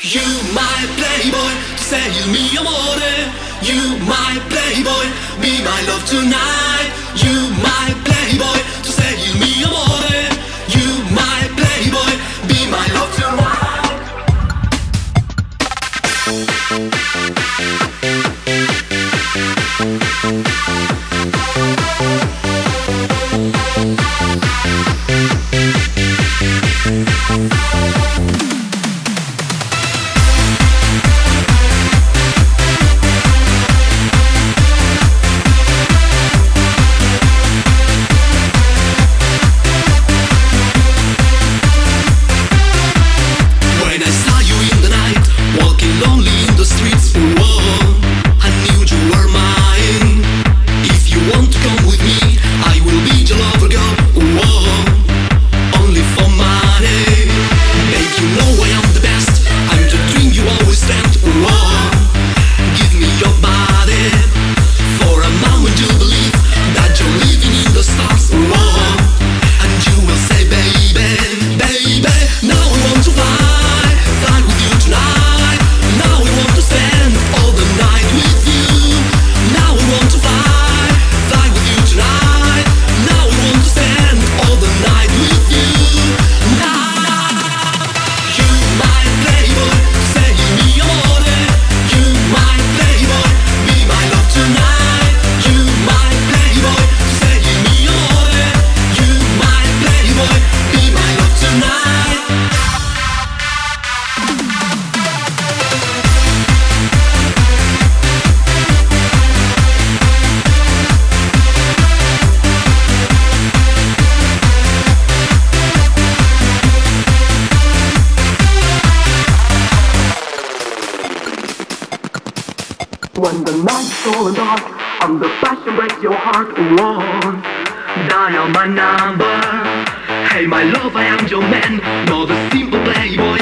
You my playboy, say il mio amore. You my playboy, be my love tonight. You my playboy, say il mio amore. You my playboy, be my love tonight. When the night's going dark and the passion breaks your heart, whoa, dial my number. Hey my love, I am your man, not a simple playboy.